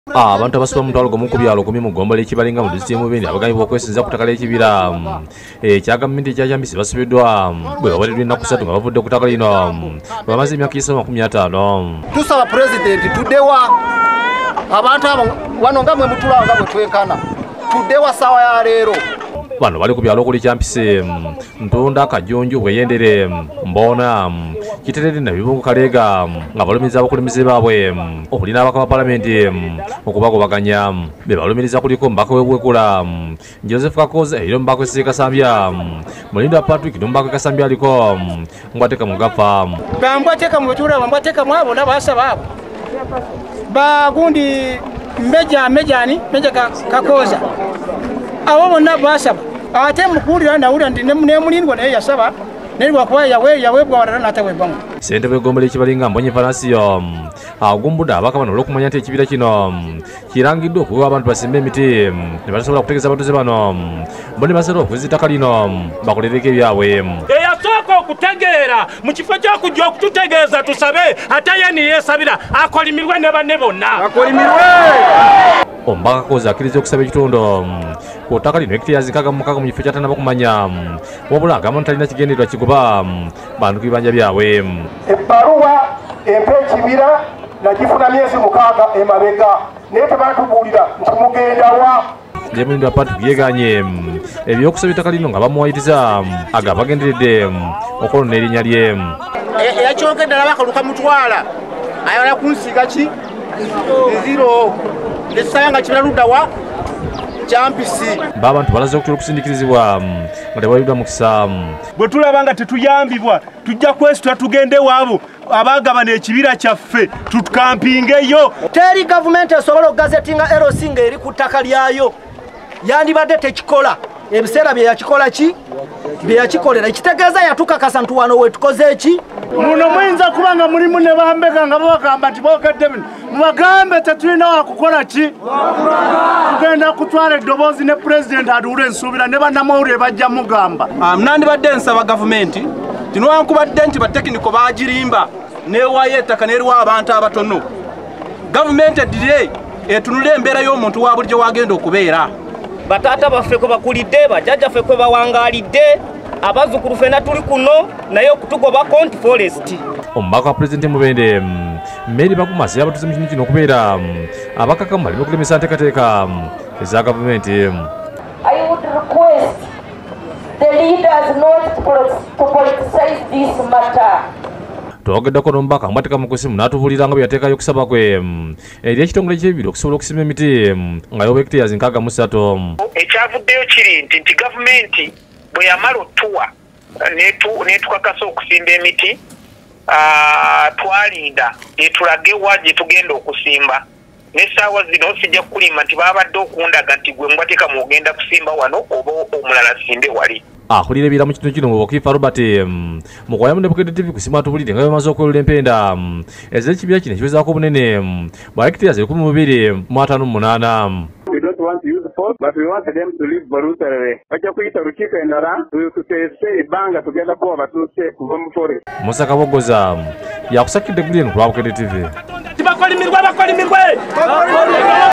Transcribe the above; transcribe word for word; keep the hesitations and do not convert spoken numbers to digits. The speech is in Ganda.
Abantu abasoma mutwalo gomu ku byalo kumi mu ggombolola ekibalinga mu disitulikiti y'Mubende abagambi b'okwesinza ku ttaka ly'ekibira ekya gavumenti ekya Kyambisi basibiddwa bwe baweereddwa ennaku ssatu nga bavudde ku ttaka lino bamaze emyaka esatu makumi ataano. Tusaba pulezidenti tuddewa abantu abo wano nga mwe mutulaba nga bwe twenkana tuddewa ssaawa ya leero. Bano bali ku byalo okuli Kyampisi, Ntunda, Kajunju, Bweyendere, Mboona, Kiterere na Bibungu Kaleega nga balumiriza abakulembeze baabwe okuli n'abaka ba palamenti okubagobaganya. Be balumiriza kuliko Mbaka w'Ebwekula, Joseph Kakoza era Mbaka w'Essere Kasambya, Mulinda Patrick n'Mbaka Kasambya aliko ngwateka mugafa. Bambwateka mu bitula bambwateka mu abo n'abasaba abo. Bagundi Mbeja Mejani, Meja Kakoza. Abo bonna basaba. Ate mukulira nawulira ndi ne mulindwa naye yasaba nelwa kwa yawe yawe bwawala natawe bamu. Ssentebe w'eggombolola ekibalinga Mbonye Fanasio agumbudde abaka bano olw'okumanya nti ekibira kino kirangiddwa okuwa abantu basimba emiti ne batasobola okutegeeza abatuuze bano bone basala okweza ettaka lino bakolereko ebyabwe. Eyasooka okutegeera mu kifo ky'okujja okututegeeza tusabe ate ye niyeesabira akolimirwe ne banne bonna. Akolimirwe! Omubaka Kakoza akkiriza okusaba ekitundu ku ttaka lino hekitaya zikaaga mu mukaaga mu kifo ky'atanaba kumanya wabula agamba nti talina kigendererwa kigoba bantu ku bibanja byabwe. Ebbaluwa empa ekibira nagifuna myezi mukaaga emabega naye tebaatubuulira nti mugendawa. Ye Mulinda Patrick yeeganye ebyokusaba ettaka lino nga bamuwayiriza aga bagenderedde okwolona erinnya lye. Eyakyogedde nabakaluka mutwala ayagala kunsiga ki eziro nesanga kibira ludda wa Kyampisi. B'abantu balaze okutera okusindikirizibwa nga tebayiddwa mukisa. Bwe tulaba nga tetuyambibwa tujja kwesitula tugende waabo abagabana ekibira kyaffe tukampingeyo. Teri gavumenti esobola okugazetinga L O C nga eri ku ttaka lyayo yandibadde tekikola ebiseera bye yakikola ki bye yakikolera ekitegeeza yatukakasa nti wano wetukoze eki. Muno muyinza kuba nga mulimu ne bambega nga babagamba nti bokedde bino mubagambe tetulina wakukola ki tugenda kutwala eddoboozi ne pulezidenti aduula ensuubira ne bannamawulire bajja mugamba. Nandibadde nsaba gavumenti tinwankubadde nti batekiniko bagirimba newayo ettaka n'eriwa abantu abatono. Gavumenti eddire etunule embeera y'omuntu wa bulijjo wagenda okubeera. Batata baffe kwe bakulidde bajjajjaffe kwe bawangaalidde abazzukulu ffenna tuli kuno naye okutugoba konti forest. Omubaka wa pulezidenti Mubende Mary Bakumasi yabatuuze mu kitundu kino okubeera abakakamu baleme okulemesa nteekateeka eza gavumenti. I would request the leaders not to politicize this matter. Twageddeko n'omubaka Mbwatika Mukusimu n'atubuulira nga bwe yateekayo okusaba kwe eri ekitongole ky'ebibira okusobola okusima emiti nga yoba hekitaya nkaaga mu ssatu. Ekyavuddeyo kiri nti nti gavumenti bwe yamala otuwa netukakasa okusimba emiti twalinda etulage wa gye tugenda okusimba n'essaawa zino sijja kukulima nti baabadde okundaga nti gwe Mbwatika mwogenda kusimba wano oba omulala simbe wali. Akulira ebira mu kitundu kino mu Bukiifa Robert mukwaya mu Nebukedde T V kusima atubulire nga bamaze okwelula empenda ez'ekibira kino ekiwezaako obunene bwa hekitaya zirikumi mu bibiri mu ataano mu munaana. We don't want to use force, but we want them to live voluntarily. Bajja kuyita olukiiko endala tuteese ebbanga tugenda kuwa batuuse kuva mu forest. Musa Kabogoza yakusakidde eggulu eno ku lwa Bukedde T V. Tibakolimirwe bakolimirwe.